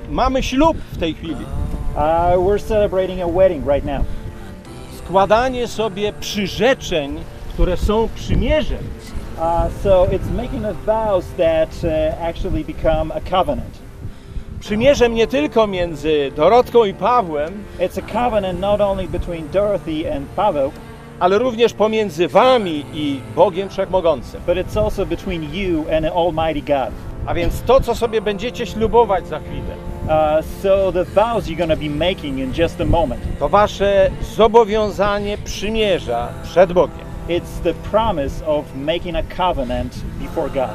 mamy ślub w tej chwili. We're celebrating a wedding right now. Składanie sobie przyrzeczeń, które są przymierzem. So it's making of vows that actually become a covenant. Przymierzem nie tylko między Dorotką i Pawłem, It's a covenant not only between Dorothy and Paweł, ale również pomiędzy wami i Bogiem Wszechmogącym. but it's also between you and an Almighty God. A więc to, co sobie będziecie ślubować za chwilę, So the vows you're going to be making in just a moment, to wasze zobowiązanie przymierza przed Bogiem. it's the promise of making a covenant before God.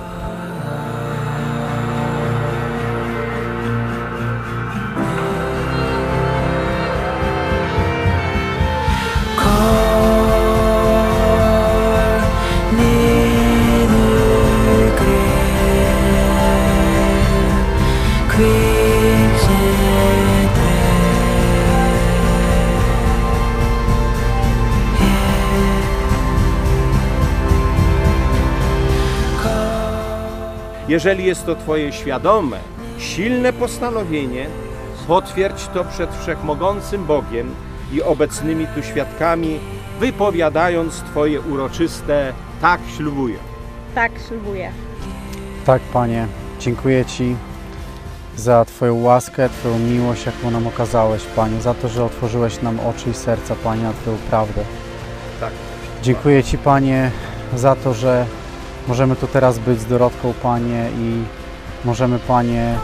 Jeżeli jest to twoje świadome, silne postanowienie, potwierdź to przed Wszechmogącym Bogiem i obecnymi tu świadkami, wypowiadając twoje uroczyste tak ślubuję. Tak, ślubuję. Tak, Panie, dziękuję Ci za Twoją łaskę, Twoją miłość, jaką nam okazałeś, Panie, za to, że otworzyłeś nam oczy i serca, Panie, na Twoją prawdę. Tak. Dziękuję Ci, Panie, za to, że możemy tu teraz być z Dorotką, Panie, i możemy, Panie,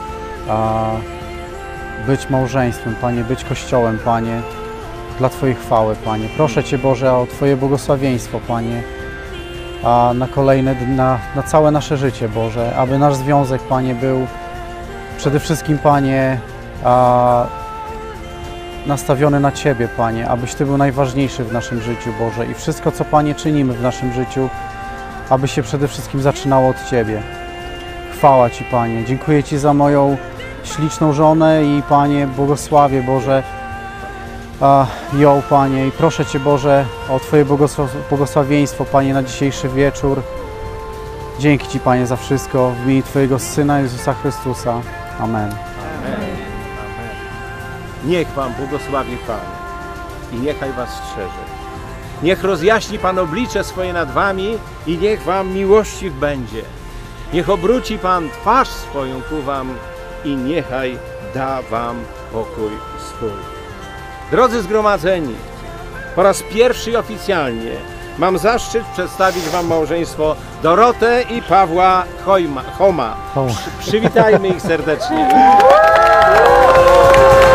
być małżeństwem, Panie, być Kościołem, Panie, dla Twojej chwały, Panie. Proszę Cię, Boże, o Twoje błogosławieństwo, Panie, na kolejne, na całe nasze życie, Boże, aby nasz związek, Panie, był przede wszystkim, Panie, nastawiony na Ciebie, Panie, abyś Ty był najważniejszy w naszym życiu, Boże, i wszystko, co, Panie, czynimy w naszym życiu, aby się przede wszystkim zaczynało od Ciebie. Chwała Ci, Panie. Dziękuję Ci za moją śliczną żonę i, Panie, błogosławię, Boże, ją, Panie, i proszę Cię, Boże, o Twoje błogosławieństwo, Panie, na dzisiejszy wieczór. Dzięki Ci, Panie, za wszystko w imieniu Twojego Syna Jezusa Chrystusa. Amen. Amen. Niech Wam błogosławi Pan i niechaj Was strzeże. Niech rozjaśni Pan oblicze swoje nad Wami i niech Wam miłościw będzie. Niech obróci Pan twarz swoją ku Wam i niechaj da Wam pokój swój. Drodzy zgromadzeni, po raz pierwszy i oficjalnie mam zaszczyt przedstawić Wam małżeństwo Dorotę i Pawła Homa. Przywitajmy ich serdecznie.